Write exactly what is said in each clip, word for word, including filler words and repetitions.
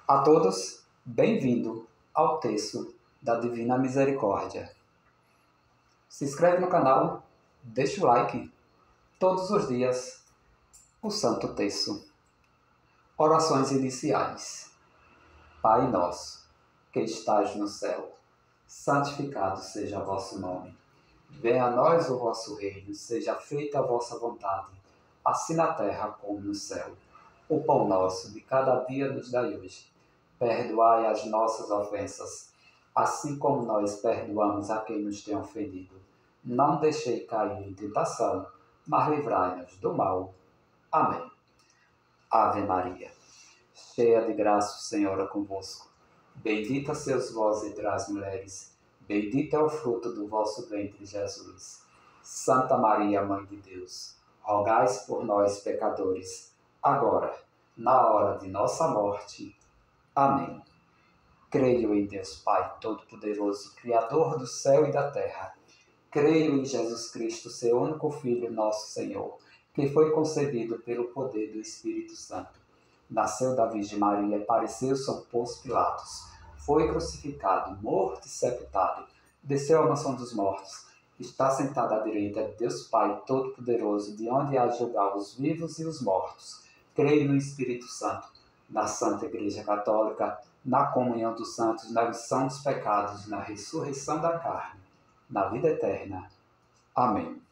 A todos, bem-vindo ao Terço da Divina Misericórdia. Se inscreve no canal, deixa o like. Todos os dias, o Santo Terço. Orações iniciais. Pai nosso, que estás no céu, santificado seja o vosso nome. Venha a nós o vosso reino, seja feita a vossa vontade, assim na terra como no céu. O pão nosso de cada dia nos dai hoje. Perdoai as nossas ofensas, assim como nós perdoamos a quem nos tem ofendido. Não deixei cair em tentação, mas livrai-nos do mal. Amém. Ave Maria, cheia de graça, o Senhor é convosco. Bendita sois vós entre as mulheres, bendito é o fruto do vosso ventre, Jesus. Santa Maria, Mãe de Deus, rogai por nós, pecadores, agora, na hora de nossa morte. Amém. Creio em Deus Pai Todo-Poderoso, Criador do céu e da terra. Creio em Jesus Cristo, seu único Filho, nosso Senhor, que foi concebido pelo poder do Espírito Santo. Nasceu da Virgem Maria, pareceu São Pôncio Pilatos. Foi crucificado, morto e sepultado. Desceu à mansão dos mortos. Está sentado à direita de Deus Pai Todo-Poderoso, de onde há de julgar os vivos e os mortos. Creio no Espírito Santo, na Santa Igreja Católica, na comunhão dos santos, na remissão dos pecados, na ressurreição da carne, na vida eterna. Amém.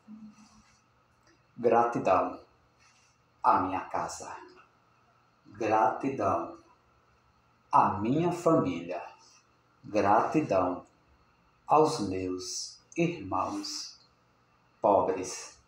Gratidão à minha casa. Gratidão à minha família. Gratidão aos meus irmãos pobres.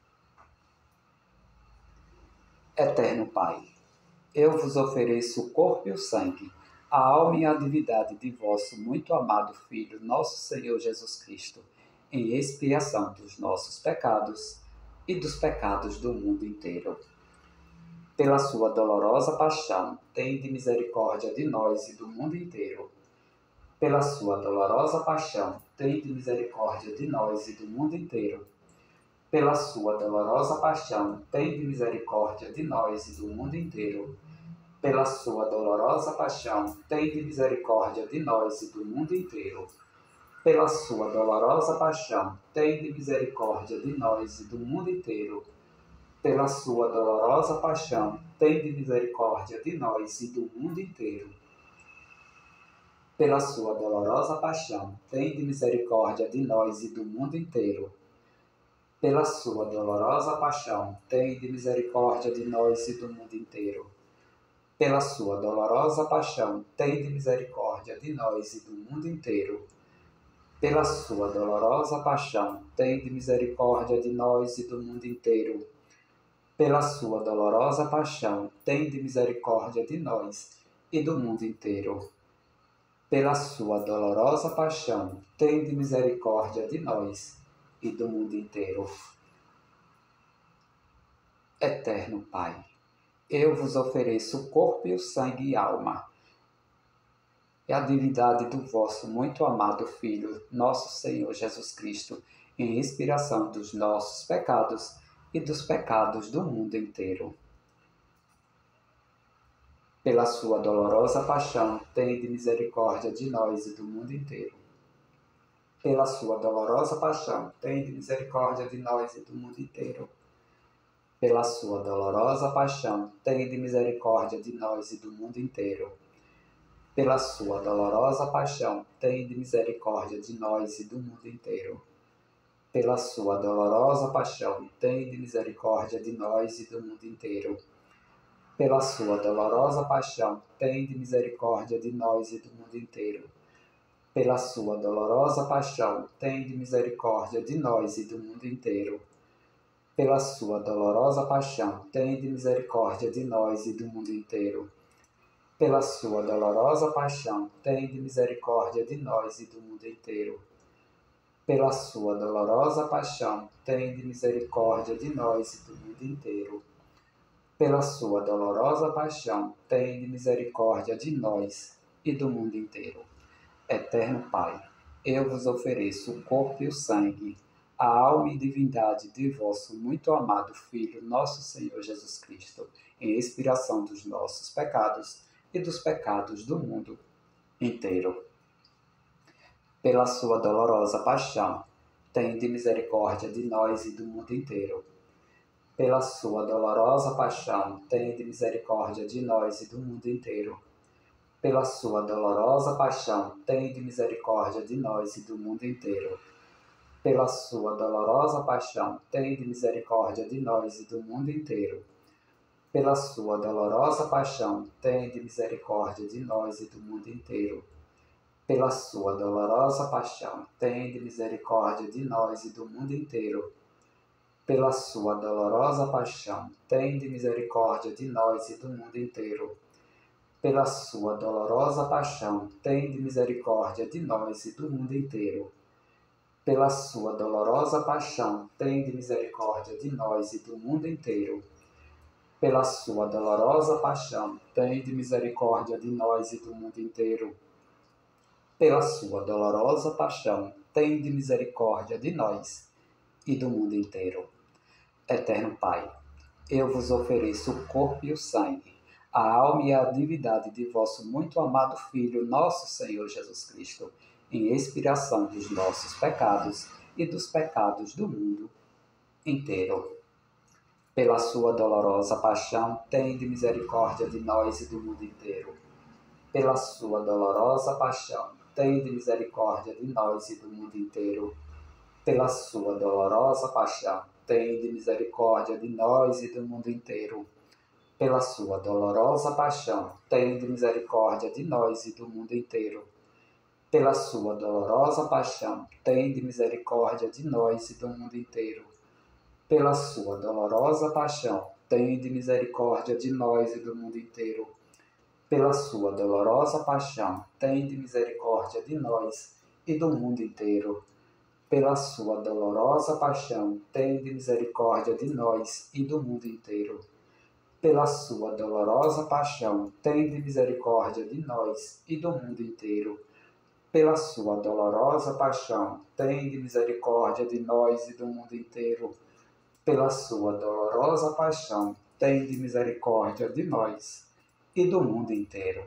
Eterno Pai, eu vos ofereço o corpo e o sangue, a alma e a divindade de vosso muito amado Filho, nosso Senhor Jesus Cristo, em expiação dos nossos pecados e dos pecados do mundo inteiro. Pela sua dolorosa paixão, tende misericórdia de nós e do mundo inteiro. Pela sua dolorosa paixão, tende misericórdia de nós e do mundo inteiro. Pela sua dolorosa paixão, tende misericórdia de nós e do mundo inteiro. Pela sua dolorosa paixão, tende misericórdia de nós e do mundo inteiro. Pela sua dolorosa paixão, tende misericórdia de nós e do mundo inteiro. Pela sua dolorosa paixão, tende misericórdia de nós e do mundo inteiro. Pela sua dolorosa paixão, tende misericórdia de nós e do mundo inteiro. Pela sua dolorosa paixão, tende misericórdia de nós e do mundo inteiro. Pela sua dolorosa paixão, tende misericórdia de nós e do mundo inteiro. Pela sua dolorosa paixão, tende misericórdia de nós e do mundo inteiro. Pela sua dolorosa paixão, tende misericórdia de nós e do mundo inteiro. Pela sua dolorosa paixão, tende misericórdia de nós e do mundo inteiro. Eterno Pai, eu vos ofereço o corpo e o sangue e alma, e a divindade do vosso muito amado Filho, nosso Senhor Jesus Cristo, em expiação dos nossos pecados e dos pecados do mundo inteiro. Pela sua dolorosa paixão, tende misericórdia de nós e do mundo inteiro. Pela sua dolorosa paixão, tende misericórdia de nós e do mundo inteiro. Pela sua dolorosa paixão, tende misericórdia de nós e do mundo inteiro. Pela sua dolorosa paixão, tende misericórdia de nós e do mundo inteiro. Pela sua dolorosa paixão, tende misericórdia de nós e do mundo inteiro. Pela sua dolorosa paixão, tende misericórdia de nós e do mundo inteiro. Pela sua dolorosa paixão, tende misericórdia de nós e do mundo inteiro. Pela sua dolorosa paixão, tende misericórdia de nós e do mundo inteiro. Pela sua dolorosa paixão, tende misericórdia de nós e do mundo inteiro. Pela sua dolorosa paixão, tende misericórdia de nós e do mundo inteiro. Pela sua dolorosa paixão, tende misericórdia de nós e do mundo inteiro. Eterno Pai, eu vos ofereço o corpo e o sangue, a alma e divindade de vosso muito amado Filho, nosso Senhor Jesus Cristo, em expiação dos nossos pecados e dos pecados do mundo inteiro. Pela sua dolorosa paixão, tende misericórdia de nós e do mundo inteiro. Pela sua dolorosa paixão, tende misericórdia de nós e do mundo inteiro. Pela sua dolorosa paixão, tende misericórdia de nós e do mundo inteiro. Pela sua dolorosa paixão, tende misericórdia de nós e do mundo inteiro. Pela sua dolorosa paixão, tende misericórdia de nós e do mundo inteiro. Pela sua dolorosa paixão, tende misericórdia de nós e do mundo inteiro. Pela sua dolorosa paixão, tende misericórdia de nós e do mundo inteiro. Pela sua dolorosa paixão, tende misericórdia de nós e do mundo inteiro. Pela sua dolorosa paixão, tende misericórdia de nós e do mundo inteiro. Pela sua dolorosa paixão, tende misericórdia de nós e do mundo inteiro. Pela sua dolorosa paixão, tende misericórdia de nós e do mundo inteiro. Eterno Pai, eu vos ofereço o corpo e o sangue, a alma e a divindade de vosso muito amado Filho, nosso Senhor Jesus Cristo, em expiação dos nossos pecados e dos pecados do mundo inteiro. Pela sua dolorosa paixão, tende misericórdia de nós e do mundo inteiro. Pela sua dolorosa paixão, tende misericórdia de nós e do mundo inteiro. Pela sua dolorosa paixão, tende misericórdia de nós e do mundo inteiro. Pela sua dolorosa paixão, tende misericórdia de nós e do mundo inteiro. Pela sua dolorosa paixão, tende misericórdia de nós e do mundo inteiro. Pela sua dolorosa paixão, tende misericórdia de nós e do mundo inteiro. Pela sua dolorosa paixão, tende misericórdia de nós e do mundo inteiro. Pela sua dolorosa paixão, tende misericórdia de nós e do mundo inteiro. Pela sua dolorosa paixão, tende misericórdia de nós e do mundo inteiro. Pela sua dolorosa paixão, tende misericórdia de nós e do mundo inteiro. Pela sua dolorosa paixão, tende misericórdia de nós e do mundo inteiro.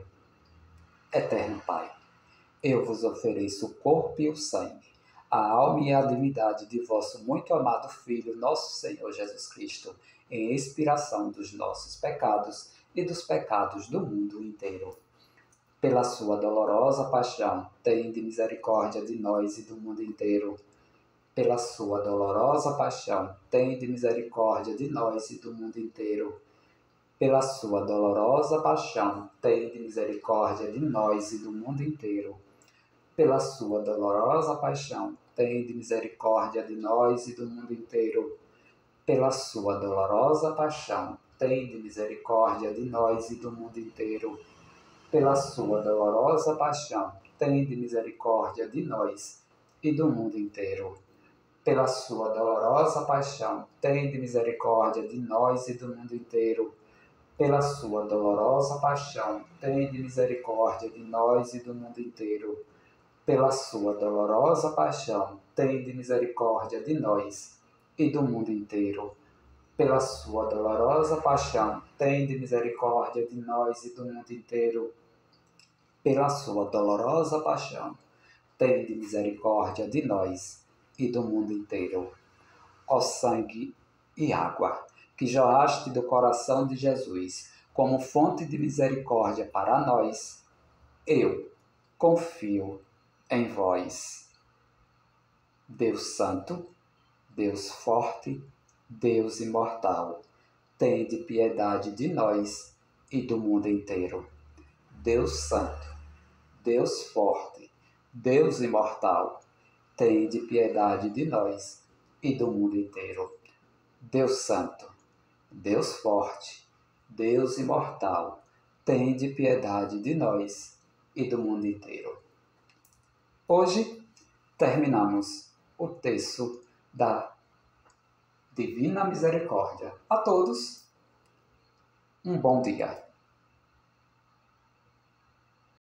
Eterno Pai, eu vos ofereço o corpo e o sangue, a alma e a divindade de vosso muito amado Filho, nosso Senhor Jesus Cristo, em expiação dos nossos pecados e dos pecados do mundo inteiro. Pela sua dolorosa paixão, tende misericórdia de nós e do mundo inteiro. Pela sua dolorosa paixão, tende misericórdia de nós e do mundo inteiro. Pela sua dolorosa paixão, tende misericórdia de nós e do mundo inteiro. Pela sua dolorosa paixão, tende misericórdia de nós e do mundo inteiro. Pela sua dolorosa paixão, tende misericórdia de nós e do mundo inteiro. Pela sua dolorosa paixão, tende misericórdia de nós e do mundo inteiro. Pela sua dolorosa paixão, tende misericórdia de nós e do mundo inteiro. Pela sua dolorosa paixão, tende misericórdia de nós e do mundo inteiro. Pela sua dolorosa paixão, tende misericórdia de nós e do mundo inteiro. Pela sua dolorosa paixão, tende misericórdia de nós e do mundo inteiro. Pela sua dolorosa paixão, tende misericórdia de nós e do mundo inteiro. Ó sangue e água, que jorraste do coração de Jesus, como fonte de misericórdia para nós, eu confio em vós. Deus Santo, Deus Forte, Deus Imortal, tende piedade de nós e do mundo inteiro. Deus Santo, Deus Forte, Deus Imortal, tende piedade de nós e do mundo inteiro. Deus Santo, Deus Forte, Deus Imortal, tende piedade de nós e do mundo inteiro. Hoje terminamos o texto da Divina Misericórdia. A todos, um bom dia.